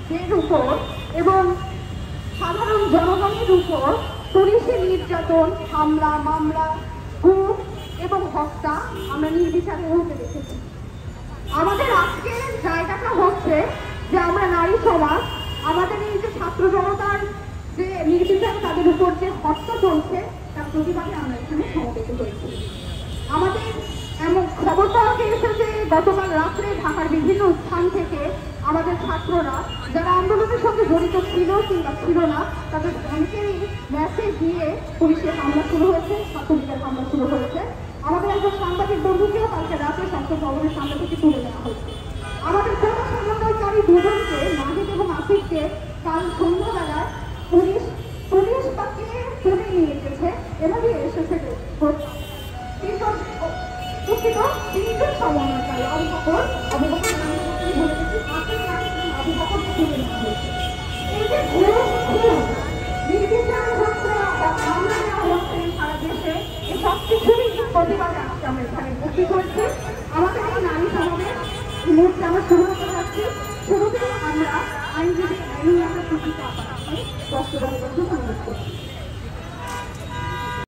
নারীদের উপর এবং সাধারণ জনগণের উপর পুলিশের নির্যাতন, হামলা, মামলা, গুম এবং হত্যা আমরা নির্বিচারে হতে দেখেছি। আমাদের আজকের জায়গাটা হচ্ছে যে আমরা নারী সমাজ, আমাদের এই যে ছাত্র জনতার যে নির্বিচারে তাদের উপর যে হত্যা চলছে তার প্রতিবাদে আমরা এখানে সমবেত হয়েছি। আমাদের এমন খবর পাওয়া গিয়েছে যে গতকাল রাত্রে ঢাকার বিভিন্ন স্থান থেকে আমাদের ছাত্ররা যারা আন্দোলনের সঙ্গে জড়িত ছিল কিংবা ছিল না তাদের অনেকেরই মেসেজ দিয়ে পুলিশের হামলা শুরু হয়েছে, ছাত্রলীগের হামলা শুরু হয়েছে। আমাদের একজন সাংবাদিক বন্ধুকেও কালকে রাতে সংসদ ভবনের সামনে থেকে তুলে নেওয়া হয়েছে। আমাদের কোটা সমন্বয়কারী দুজনকে, নাহিদ এবং আসিফকে, কাল সন্ধ্যাবেলায় পুলিশ তাকে তুলে নিয়ে এসেছে। এভাবে এসেছে তিনজন সমন্বয়কারী আবু বকর তুলে নেওয়া হয়েছে। এই যে নির্বিচার হচ্ছে, মামলা নেওয়া হচ্ছে সারা দেশে, এই সব কিছুরই প্রতিবাদে আজকে আমরা এখানে উপস্থিত হয়েছি। আমাদের এই নারী সমাবেশ মুহূর্তে আমরা শুরু হতে যাচ্ছি। শুরুতেই আমরা আইনজীবী আইনুল্লাহ প্রতিটা স্পষ্ট অনুরোধ করছি।